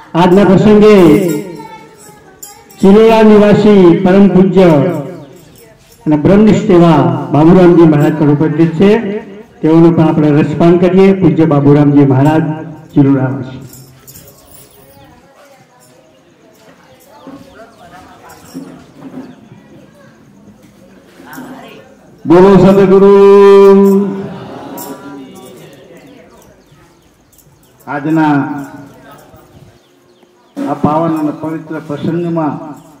આજના પ્રસંગે ચિલોડા નિવાસી પરમ પૂજ્ય અને બ્રહ્મનિષ્ઠ એવા બાબુરામજી મહારાજ પણ ઉપસ્થિત છે। તેઓનું પણ આપણે રસપાન કરીએ। પૂજ્ય બાબુરામજી મહારાજ ચિલોડાવાસી। બોલો સદગુરુ। આજના આ પાવન અને પવિત્ર પ્રસંગમાં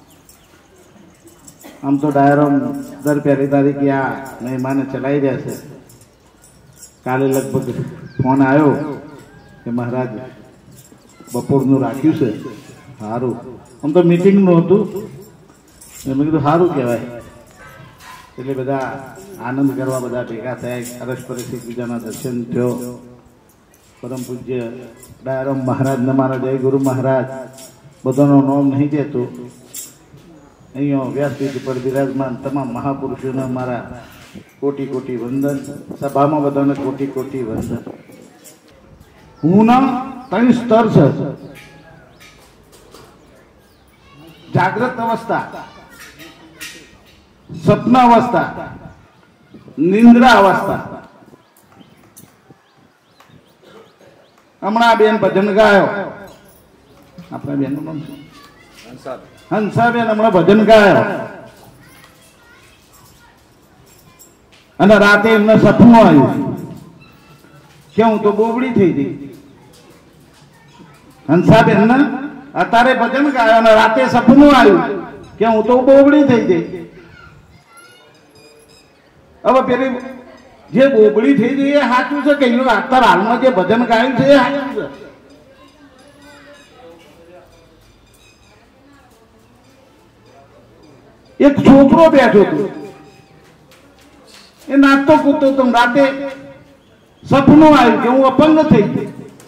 આમ તો ડાયરો દર પહેલી તારીખે આ મહેમાને ચલાવી રહ્યા છે। કાલે લગભગ ફોન આવ્યો કે મહારાજ બપોરનું રાખ્યું છે, સારું। આમ તો મીટિંગનું હતું, મેં કીધું સારું કહેવાય। એટલે બધા આનંદ કરવા બધા ભેગા થયા, પરસ્પરથી એકબીજાના દર્શન થયો। પરમ પૂજ્ય ડાયરામ મહારાજને મારા જય ગુરુ મહારાજ બધાનું નામ નહીં દેતું। અહીંયા વ્યાસપીઠ ઉપર બિરાજમાન તમામ મહાપુરુષોને મારા કોટી કોટી વંદન। સભામાં બધાને કોટી કોટી વંદન। હું ના 3 સ્તર છે: જાગ્રત અવસ્થા, સપના અવસ્થા, નિંદ્રા અવસ્થા। હમણાં બેન ભજન ગાયો, આપણા બેનનું નામ શું? હંસાબેન હમણાં ભજન ગાયો અને રાતે એમને સપનું આવ્યું કે હું તો બોબડી થઈ ગઈ। હંસાબેન ને અત્યારે ભજન ગાયો અને રાતે સપનું આવ્યું કે હું તો બોબડી થઈ ગઈ। હવે પેલી જે બોબડી થઈ ગઈ એ સાચું છે કે અત્યારે હાલમાં જે ભજન ગાયું છે એ સાચું છે? એક છોકરો બેઠો હતો, એ નાચતો કૂદતો હતો, રાતે સપનું આવ્યું કે હું અપંગ થઈ ગઈ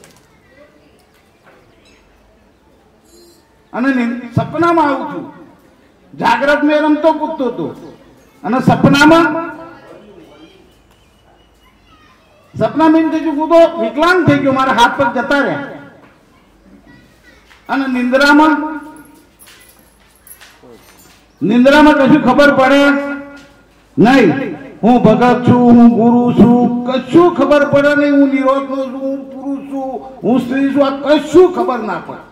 અને સપનામાં આવું છું। જાગ્રત મેં રમતો કૂદતો હતો અને સપનામાં કૂદો વિકલાંગ થઈ ગયો, મારા હાથ પગ જતા રહ્યા। અને નિંદ્રામાં કશું ખબર પડે નહીં। હું ભગત છું, હું ગુરુ છું, કશું ખબર પડે નહીં। હું નિરોધનો છું, હું પુરુષ છું, હું સ્ત્રી છું, આ કશું ખબર ના પડે।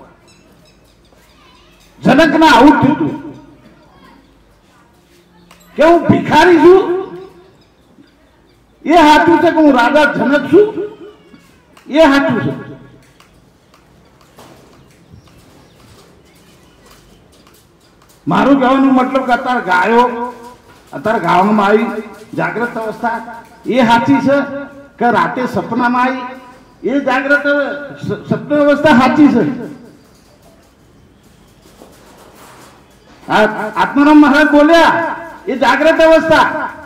જનકને આવું થયું હતું કે હું ભિખારી છું એ સાચું છે કે હું રાજા જનક છું એ સાચું છે? મારું કહેવાનું મતલબ કે અત્યારે ગાવામાં આવી જાગ્રત અવસ્થા એ સાચી છે કે રાતે સપનામાં આવી એ જાગ્રત સપન અવસ્થા સાચી છે? આત્મારામ મહારાજ બોલ્યા એ જાગ્રત અવસ્થા।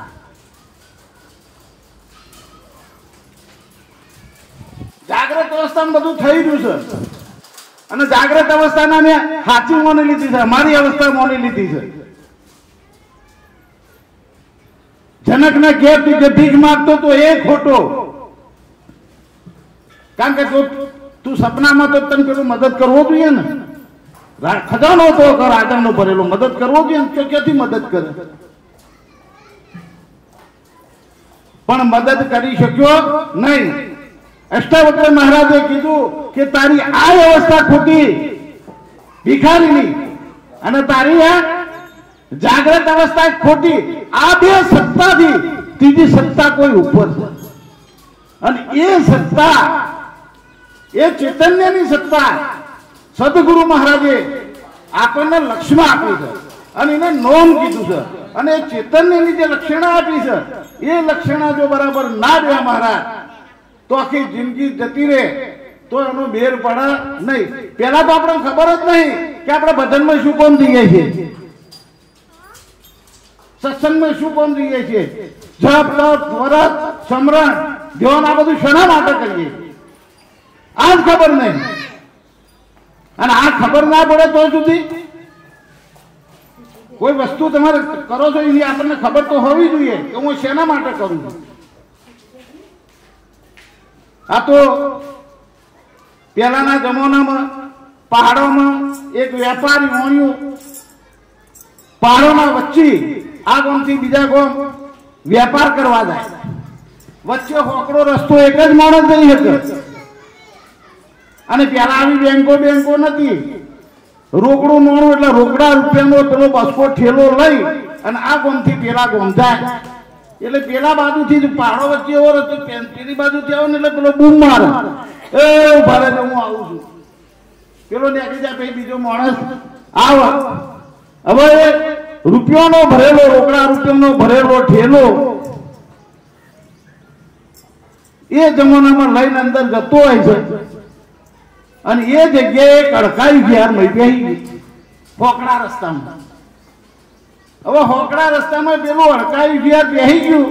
જાગ્રત અવસ્થામાં બધું થઈ રહ્યું છે અને જાગ્રત અવસ્થાના મેં સાચી મોની લીધી છે, અમારી અવસ્થા મોની લીધી છે। જનકને ઘેર જે ભીખ માંગતો તો એ ખોટો, કારણ કે તું સપનામાં તો તને પેલું મદદ કરવો જોઈએ ને। ખજાનો તો રાજાનો ભરેલો, મદદ કરવો જોઈએ ને, ક્યાંથી મદદ કરે? પણ મદદ કરી શક્યો નહીં। અષ્ટાવક્ર મહારાજે કીધું કે તારી આ અવસ્થા ખોટી ભિખારીની અને તારી આ જાગ્રત અવસ્થા ખોટી। આ બે સત્તાથી ત્રીજી સત્તા કોઈ ઉપર છે અને એ સત્તા એ ચૈતન્યની સત્તા સદગુરુ મહારાજે આપણને લક્ષ્મણ આપ્યું છે અને એને નોમ કીધું છે અને એ ચૈતન્યની જે લક્ષણા આપી છે એ લક્ષણા જો બરાબર ના રહ્યા મહારાજ તો આખી જિંદગી જતી રહે તો એનો બેર પડે નહીં। પેલા તો આપણે ખબર જ નહીં કે આપણે ભજનમાં શું કોમ જઈએ છીએ, સત્સંગમાં શું કોમ જઈએ છીએ, જપ તપ વ્રત સમરણ ધ્યાન આ બધું શેના માટે કરીએ આ જ ખબર નહીં। અને આ ખબર ના પડે તો સુધી કોઈ વસ્તુ તમારે કરો છો એની આપણને ખબર તો હોવી જોઈએ કે હું શેના માટે કરું છું। આ તો પહેલાના જમાનામાં પહાડોમાં એક વેપારી વણ્યું, પહાડોના વચ્ચે આ ગામથી બીજા ગામ વેપાર કરવા જાય, વચ્ચે હોકડો રસ્તો એક જ માણસ જઈ શકે. અને પેલા આવી બેંકો નથી, રોકડું નોણું એટલે રોકડા રૂપિયાનો પેલો બસકો ઠેલો લઈ અને આ ગામથી પેલા ગામ જાય. એટલે પેલા બાજુથી જ પહાડો વચ્ચે એવો રસ્તો, પેલી બાજુથી આવો ને એટલે પેલો બૂમ મારે, એ ઉભા રહેજો હું આવું છું. પેલો નીકળી જાય, પછી બીજો માણસ આવે. હવે રૂપિયાનો ભરેલો, રોકડા રૂપિયાનો ભરેલો ઠેલો એ જમાનામાં લઈને અંદર જતો હોય છે. અને એ જગ્યાએ કડકાઈ ઘેર બેસી હોકડા રસ્તામાં. હવે હોકડા રસ્તામાં પેલું અડકાઈ ઘેર બેસી ગયું,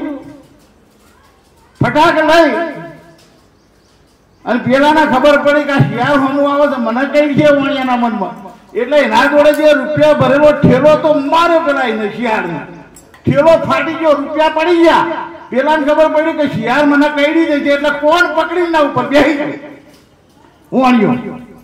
ફટાક લઈ અને પેલાના ખબર પડી કે શિયાળ હોનું આવે છે, મને કઈ છે વણિયાના મનમાં. એટલે એના જોડે જે રૂપિયા ભરેલો ઠેલો તો માર્યો પેલા એને શિયાળને. ઠેલો ફાટી ગયો, રૂપિયા પડી ગયા. પેલાને ખબર પડી કે શિયાળ મને કઈડી દે છે, એટલે કોણ પકડી ના ઉપર બેસી ગઈ વણ્યો.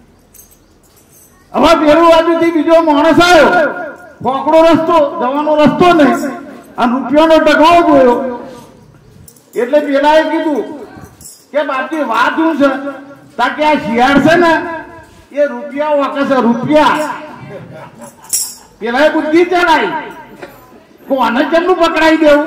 હવે પેલું બાજુથી બીજો માણસ આવ્યો, હોકડો રસ્તો, જવાનો રસ્તો નહીં, અને રૂપિયાનો ટકવો જોયો. એટલે પેલાએ કીધું કે બાપજી વાત શું છે? તા કે આ શિયાળ છે ને એ રૂપિયા વાકે છે, રૂપિયા. પેલા બુદ્ધિ ચલાવી, કોને કેમનું પકડાઈ દેવું?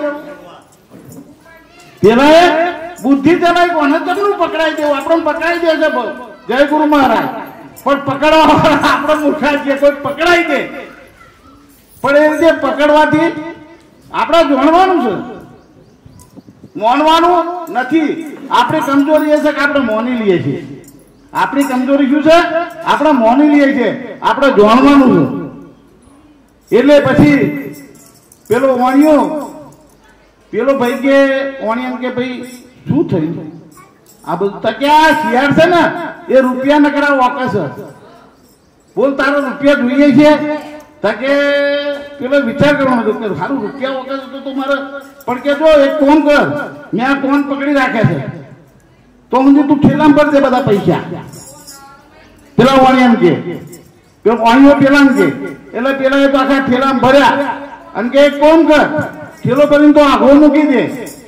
પેલા બુદ્ધિ ચલાવી, કોને કેમનું પકડાઈ દેવું? આપણને પકડાઈ દે છે જય ગુરુ મહારાજ, પણ પકડવા આપણે મૂર્ખા છીએ, કોઈ પકડાઈ દે. પણ એ રીતે પકડવાથી આપણે જાણવાનું છે, મોનવાનું નથી. આપણી કમજોરી એ છે કે આપણે મોની લઈએ છીએ. આપણી કમજોરી શું છે? આપણે મોની લઈએ છીએ, આપણે જાણવાનું છે. એટલે પછી પેલો વણ્યો, પેલો ભાઈ કે વણિયા કે ભાઈ શું થયું? આ બધું તક્યા શિયાળ છે ને એ રૂપિયા નકરા વાકે છે, બોલ તારો રૂપિયા જોઈએ છે? તકે પેલો વિચાર કરવાનો હતો કે સારું રૂપિયા વાકે છે તો મારે, પણ કે જો એક કોણ કર, મેં આ કોણ પકડી રાખે છે તો હું તું ઠેલામ ભર દે બધા પૈસા. પેલા વાણિયા કે પેલો વાણિયો પેલા કે, એટલે પેલા એ તો આખા ઠેલામ ભર્યા અને કે એક કોણ કર, ઠેલો ભરીને તો આઘો મૂકી દે.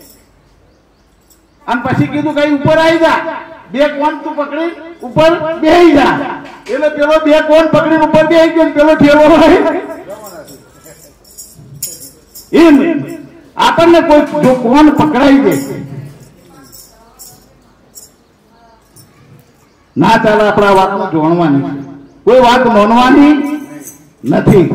અને પછી કીધું કઈ ઉપર આવી જા, બે કોણ તું પકડી ઉપર બેસી જા. એટલે પેલો બે કોણ પકડીને ઉપર બેસી ગયો, પેલો ઠેલો એમ. આપણને કોઈ જો કોણ પકડાઈ દે ના ચાલે, આપણા વાતમાં જોણવાની, કોઈ વાત માનવાની નથી.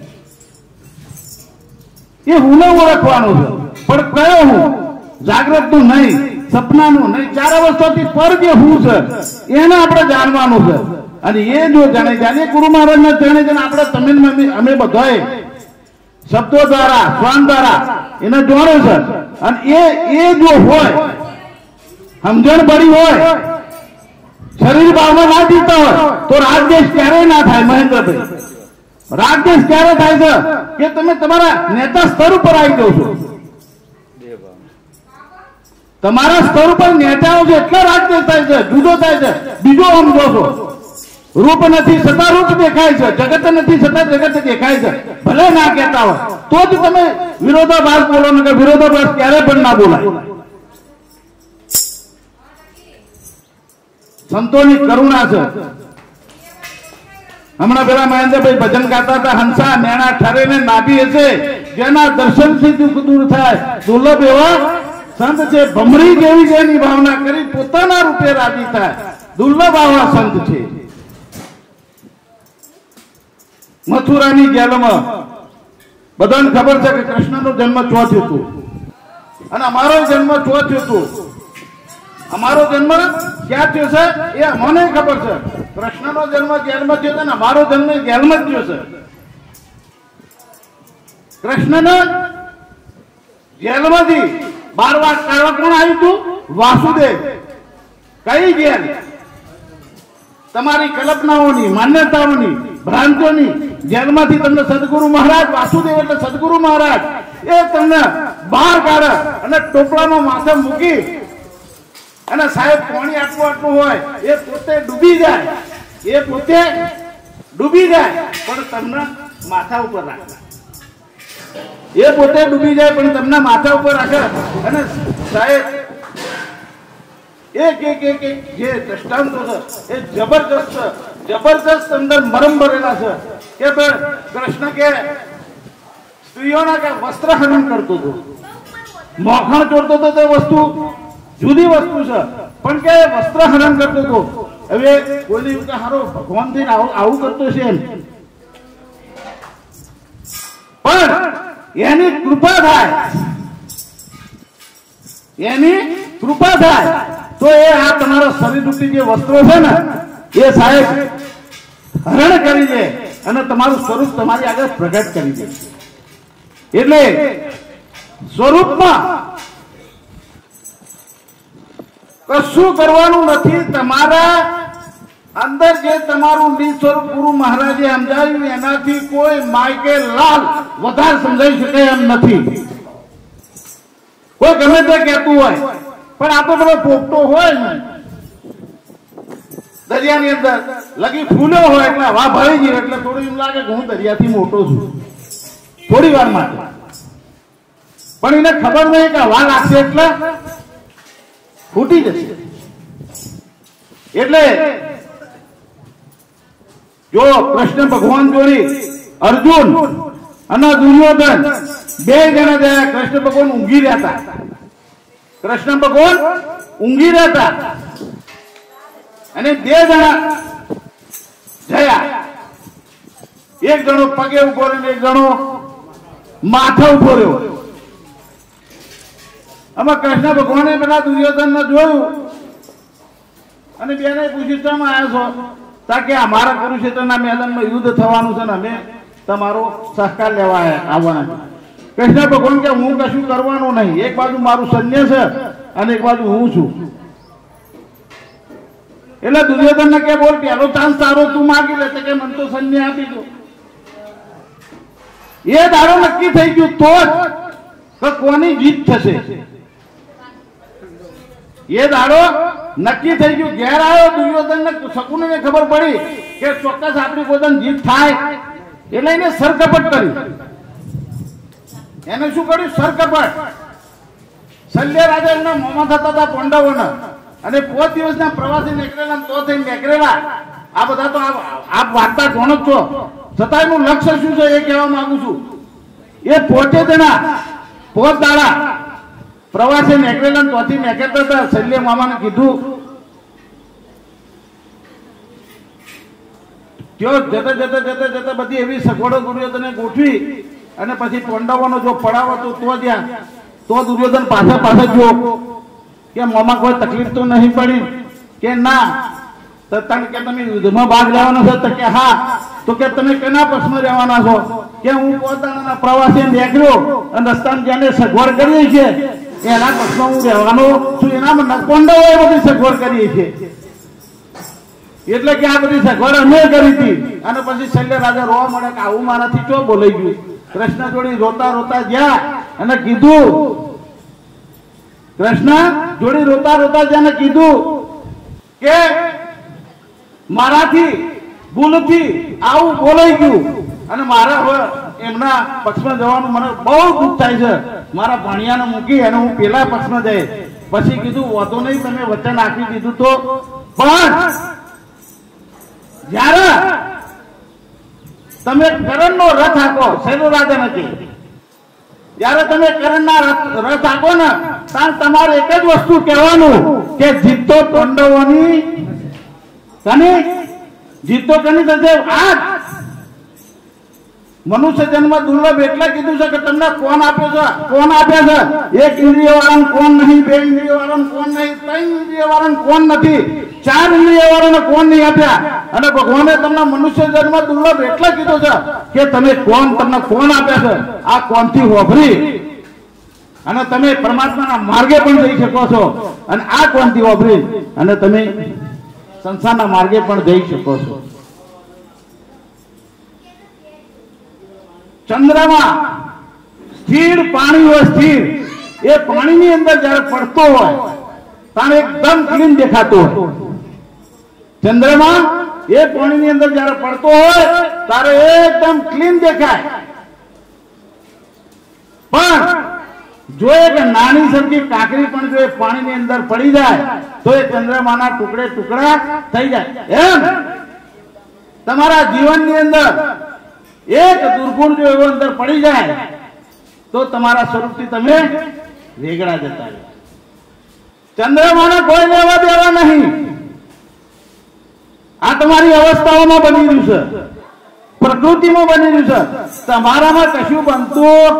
એ હું ઓળખવાનું છે, પણ કયો હું? જાગ્રત નું નહીં, સપનાનું નહીં, 4 અવસ્થાથી પર જે હું છે એને આપણે જાણવાનું છે. અને એ જો જાણે જાણે ગુરુ મહારાજ ને જાણે જાણે આપણે તમે અમે બધાએ શબ્દો દ્વારા, શ્વાન દ્વારા એને જોડે છે. અને એ જો હોય, સમજણ પડી હોય, શરીર ભાવના ના જીવતા હોય તો રાજદેશ ક્યારેય ના થાય. મહેન્દ્રભાઈ, રાજદેશ ક્યારે થાય છે કે તમે તમારા નેતા સ્તર ઉપર આવી જાવ છો. તમારા સ્તર ઉપર નેતાઓ છે એટલે રાજદેશ થાય છે, જુદો થાય છે. બીજો સમજો છો, રૂપ નથી છતાં રૂપ દેખાય છે, જગત નથી છતાં જગત દેખાય છે. ભલે ના કહેતા હોય તો જ તમે વિરોધાભાસ બોલો ને, કે વિરોધાભાસ ક્યારે પણ ના બોલાય. સંતોની કરુણા છે. હમણાં પેલા મહેન્દ્રભાઈ ભજન ગાતા હતા, હંસા નેણા ઠરે ને નાભી હશે, જેના દર્શનથી દુઃખ દૂર થાય, દુર્લભ એવા સંત છે. ભમરી જેવી જેની ભાવના કરી પોતાના રૂપે રાજી થાય, દુર્લભ આવા સંત છે. મથુરાની જેલમાં બધાને ખબર છે કે કૃષ્ણનો જન્મ ચો થયો હતો અને અમારો જન્મ ચો થયો હતો. અમારો જન્મ ક્યાં થયો છે એ અમને ખબર છે. કૃષ્ણનો જન્મ જેલમાં થયો છે ને અમારો જન્મ જેલમાં જ થયો છે. કૃષ્ણને જેલમાંથી 12 વાર કાઢવા કોણ આવ્યું હતું? વાસુદેવ. કઈ જેલ? તમારી કલ્પનાઓની, માન્યતાઓની, ભ્રાંતિઓની જેલમાંથી તમને સદગુરુ મહારાજ, વાસુદેવ એટલે સદગુરુ મહારાજ, એ તમને બહાર કાઢે અને ટોપલામાં માથે મૂકી અને સાહેબ પાણી આટલું આટલું હોય એ પોતે ડૂબી જાય, એ પોતે ડૂબી જાય પણ તમને માથા ઉપર રાખે, એ પોતે ડૂબી જાય પણ તમને માથા ઉપર રાખે. અને સાહેબ એક એક એક એક જે દ્રષ્ટાંતો છે એ જબરજસ્ત અંદર મરમ ભરેલા છે. કે કૃષ્ણ કે સ્ત્રીઓના કે વસ્ત્ર હરણ કરતો હતો, મોખણ ચોરતો હતો, તે વસ્તુ જુદી વસ્તુ છે, પણ કે વસ્ત્ર હરણ કરતો હતો. હવે કોઈને એવું કે હારો ભગવાન થઈને આવું કરતો છે એમ, પણ એની કૃપા થાય તો એ આ તમારા શરીર રૂપી જે વસ્ત્રો છે ને એ સાહેબ હરણ કરી દે અને તમારું સ્વરૂપ તમારી આગળ પ્રગટ કરી દે. એટલે સ્વરૂપમાં કશું કરવાનું નથી. તમારા અંદર જે તમારું નિજ સ્વરૂપ ગુરુ મહારાજે સમજાવ્યું એનાથી કોઈ માયકે લાલ વધારે સમજાવી શકે એમ નથી. કોઈ ગમે તે કહેતું હોય પણ આ તો તમે પોપટો હોય ને દરિયાની અંદર લગી ફૂલ્યો હોય એટલે હવા ભરી ગઈ એટલે થોડું એમ લાગે કે હું દરિયાથી મોટો છું થોડી વાર માટે, પણ એને ખબર નહીં કે હવા લાગશે એટલે ફૂટી જશે. એટલે જો કૃષ્ણ ભગવાન જોડી અર્જુન અને દુર્યોધન બે જણા ગયા. કૃષ્ણ ભગવાન ઊંઘી રહ્યા હતા અને બે જણા જયા. એક જણો પગે ઉભો રહ્યો, એક જણો માથે ઉભો રહ્યો. આમાં કૃષ્ણ ભગવાને પેલા દુર્યોધન ને જોયું અને બેને પૂછ્યું તમે આવ્યા છો? તાકે અમારા કુરુક્ષેત્રના મેદાનમાં યુદ્ધ થવાનું છે ને અમે તમારો સહકાર લેવા આવવાના છે. કૃષ્ણ ભગવાન કે હું કશું કરવાનું નહીં, એક બાજુ મારું સૈન્ય છે અને એક બાજુ હું છું. એટલે દુર્યોધન ને કે બોલ પેલો ચાન્સ તારો તું માગી લે કે મને તો સૈન્ય આપી દો. એ દાડો નક્કી થઈ ગયું તો જ કોની જીત થશે. એ દાડો નક્કી થઈ ગયું. ઘેર આવ્યો દુર્યોધન ને શકુને ખબર પડી કે ચોક્કસ આપણી પોતાની જીત થાય એટલે એને સરકપટ કર્યું. એને શું કર્યું? સરકપટ. શલ્ય રાજા એમના મોમાં થતા હતા પાંડવોના અને 5 દિવસના પ્રવાસે નીકળેલા તો થઈને નીકળેલા. આ બધા તો આપ વાર્તા જાણો જ છો, છતાં એનું લક્ષ્ય શું છે એ કહેવા માંગુ છું. એ પોતે જણા 5 દાડા પ્રવાસે નીકળેલા તોથી નીકળતા હતા. શલ્ય મામાને કીધું ત્યો જતા બધી એવી સગવડો દુર્યોધને ગોઠવી અને પછી પાંડવોનો જો પડાવ હતો તો જ્યાં તો દુર્યોધન પાછા જો કે મામા કોઈ તકલીફ તો નહીં પડી કે ના? તો તને કે તમે યુદ્ધમાં ભાગ લેવાનો છો? તો કે હા. તો કે તમે કેના પક્ષમાં રહેવાના છો? કે હું પોતાના પ્રવાસે નીકળ્યો અને રસ્તામાં જેને સગવડ કરીએ છીએ એના પક્ષમાં હું રહેવાનો છું. એના પાંડવોએ બધી સગવડ કરીએ છીએ એટલે કે આ બધી સગવડ અમે કરી હતી. અને પછી શલ્ય રાજા રોવા મળે કે આવું મારાથી ચો બોલાઈ ગયું. કૃષ્ણ જોડી રોતા ગયા અને કીધું કે મારાથી ભૂલથી આવું બોલાઈ ગયું અને મારા એમના પક્ષમાં જવાનું મને બહુ દુઃખ થાય છે. મારા ભાણિયાને મૂકી અને હું પેલા પક્ષમાં જઈ. પછી કીધું વાંધો નહીં, તમે વચન આપી દીધું તો, પણ જ્યારે તમે કરણનો રથ હાકો, શૈલો રાજા નથી, જ્યારે તમે કરણના રથ હાકો ને ત્યારે તમારે એક જ વસ્તુ કહેવાનું કે જીતો પાંડવોની જીતો કની થશે. આજ મનુષ્ય જન્મ દુર્લભ એટલે કીધું છે કે તમને કોણ આપ્યા છે? એક ઇન્દ્રિય વાળાને કોણ નહીં, 2 ઇન્દ્રિય વાળાને કોણ નહીં, 3 ઇન્દ્રિય વાળાને કોણ નથી, 4 ઇન્દ્રિય વાળાને કોણ નહીં આપ્યા. અને ભગવાને તમને મનુષ્ય જન્મ દુર્લભ એટલે કીધું છે કે તમને કોણ આપ્યા છે? આ કોણથી વાપરી અને તમે પરમાત્માના માર્ગે પણ જઈ શકો છો અને આ કોણથી વાપરી અને તમે સંસારના માર્ગે પણ જઈ શકો છો. ચંદ્રમાં સ્થિર પાણી હોય, સ્થિર એ પાણીની અંદર જયારે પડતો હોય ત્યારે એકદમ ક્લીન દેખાતો હોય. ચંદ્રમાં એ પાણીની અંદર જ્યારે પડતો હોય ત્યારે એકદમ ક્લીન દેખાય, પણ જો એક નાની સરખી કાકરી પણ જો એ પાણીની અંદર પડી જાય તો એ ચંદ્રમાના ટુકડે ટુકડા થઈ જાય. એમ તમારા જીવનની અંદર એક દુર્ગુણ જો એવો અંદર પડી જાય તો તમારા સ્વરૂપથી તમે વેગળા જતા રહો. ચંદ્રમાના કોઈ લેવા દેવા નહીં. આ તમારી અવસ્થાઓમાં બની રહ્યું છે, પ્રકૃતિમાં બની રહ્યું છે. તમારામાં કશું બનતું,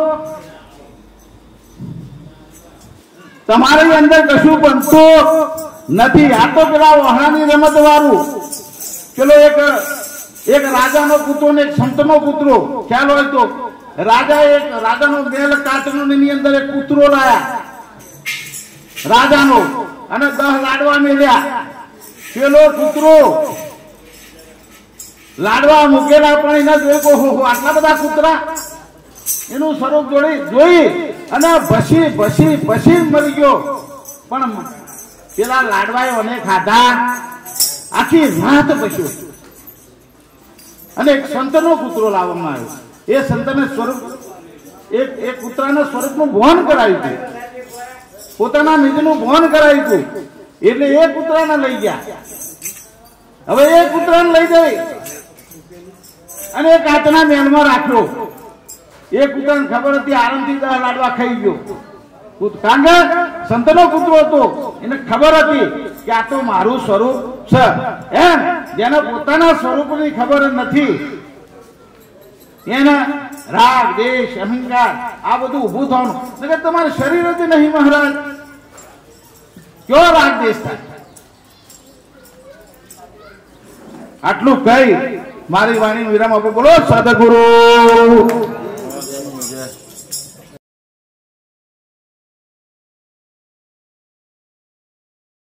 તમારી અંદર કશું બનતું નથી. આ તો પેલા વહાની રમત વાળું, પેલો એક રાજાનો પુત્રો ને એક સંતનો પુત્રો, ખ્યાલ હોય તો રાજાનો બેલ કાચનો ની અંદર એક કૂતરો લાયા રાજાનો, અને 10 લાડવા મેલ્યા. પેલો કૂતરો લાડવા મૂકેલા પણ એના જોઈ આટલા બધા કૂતરા, એનું સ્વરૂપ જોઈ અને ભસી મરી ગયો. પણ પેલા લાડવાએ મને ખાધા, આખી રાત બસ્યો. અને એક સંતનો કૂતરો લાવવામાં આવ્યો. એ સંતને સ્વરૂપ એક કૂતરાના સ્વરૂપનું ભાન કરાવ્યું હતું, પોતાના નિજનું ભાન કરાવ્યું હતું. એટલે એ કૂતરાને લઈ ગયા. હવે એ કૂતરાને લઈ જઈ અને એક કાચના મહેલમાં રાખ્યો. એ કૂતરાને ખબર હતી આરામથી 10 લાડવા ખાઈ ગયો. કારણ કે સંતનો કૂતરો હતો, એને ખબર હતી કે આ તો મારું સ્વરૂપ છે. એમ જેને પોતાના સ્વરૂપની ખબર નથી એને રાગ, દેશ, અહંકાર આ બધું ઊભું થવાનું. તમારે શરીર જ નહીં મહારાજ, કયો રાગ દેશ થાય? આટલું કહી મારી વાણી વિરામ આપો. બોલો સદગુરુ